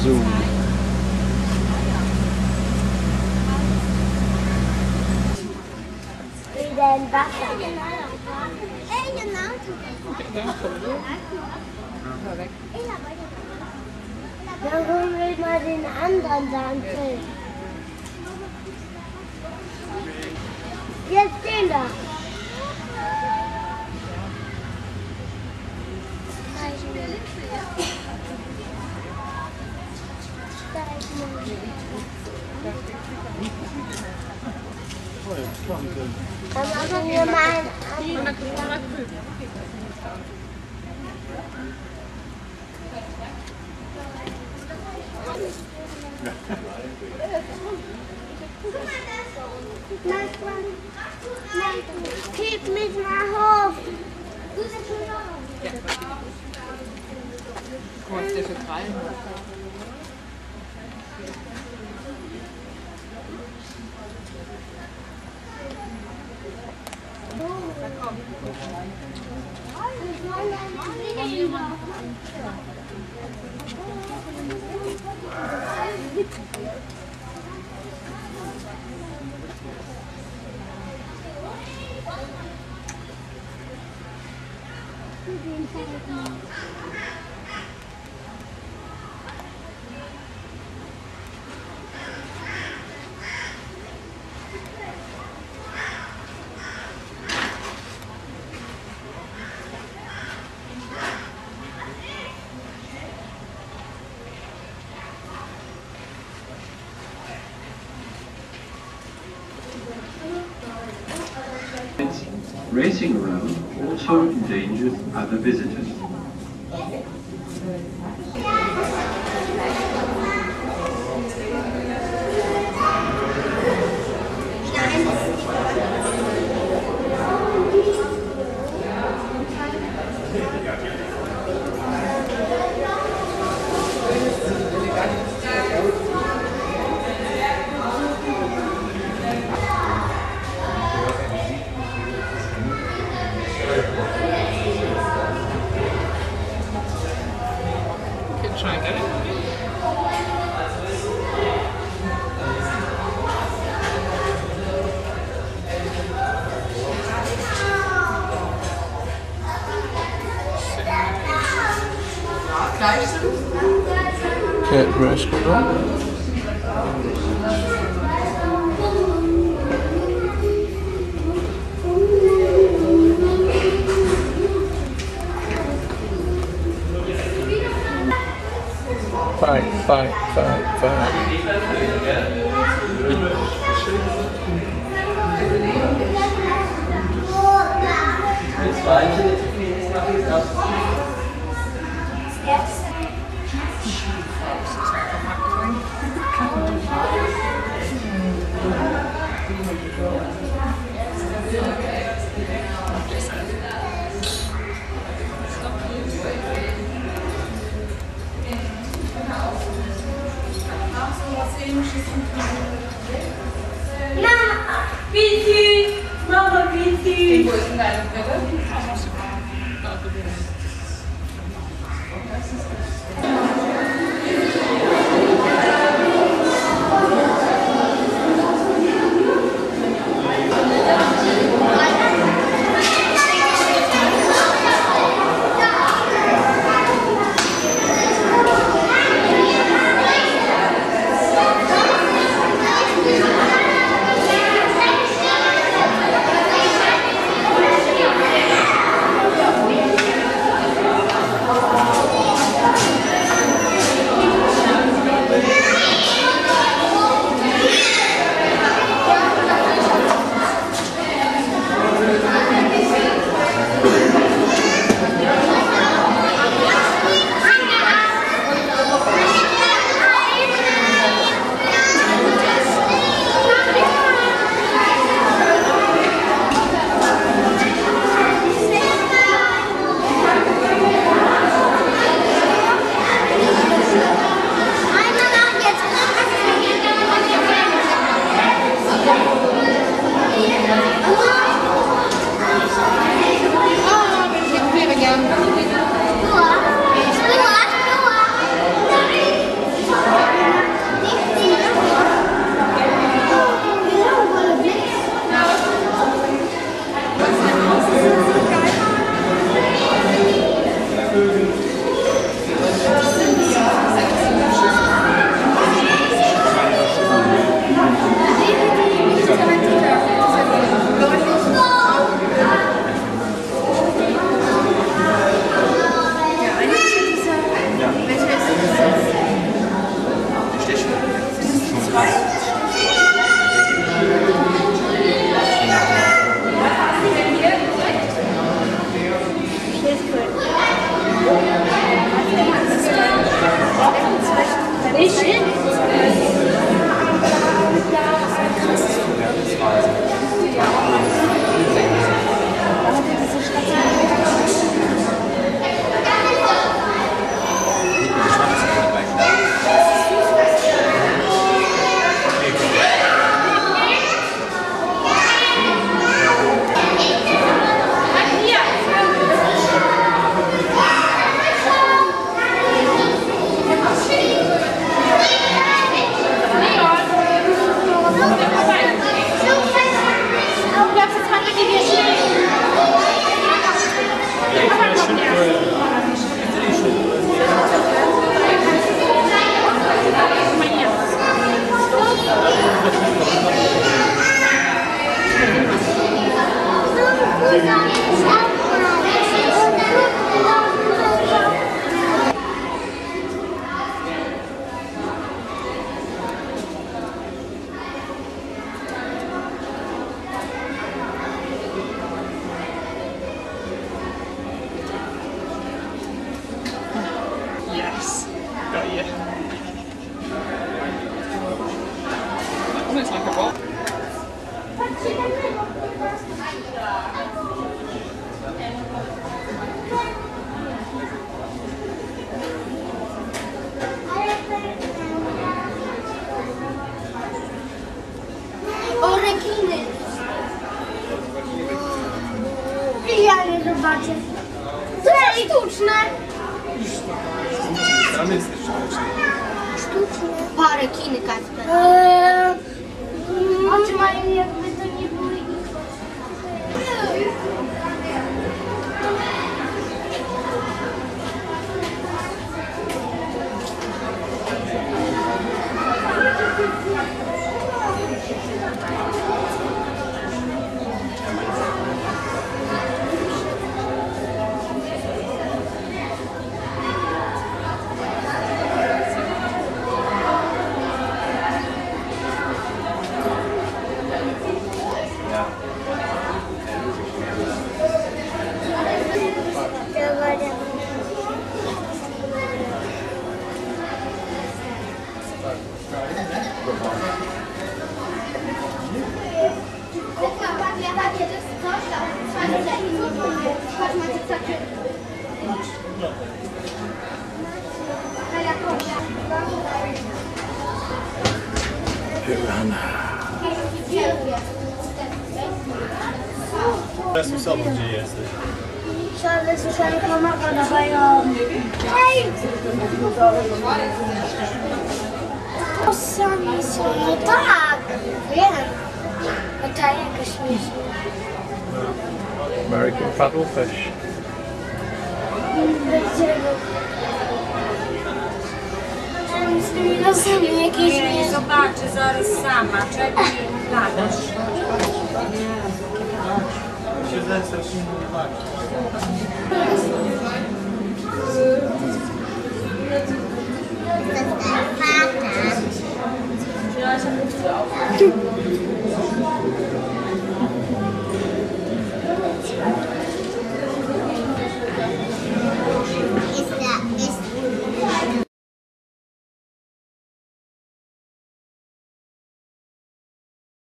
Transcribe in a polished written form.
Zoo. Wieder im Wasser. Dann holen wir mal den anderen Sandfilm. Jetzt den da. Dann machen wir mal Gib mich mal hoch. Was ist der für Krallen? Racing around also endangers other visitors. Try and get it. Cat rescue. Fight. Mama, wie süß. Wo ist denn deine Brille? Sztuczne. Parę kiny, Kacper. Oczy mają jakby to nie były ich. Teraz sobą, gdzie jesteś? Ale słyszałem, że mama podawają. Ej! To sami są. No tak! Wiem. No to jakaś śmieszna. American paddlefish. Tam z tymi nosami jakieś Nie, zobaczę zaraz sama. Czekaj, gadasz. Się zesrać nie zobaczyć. Przepraszam.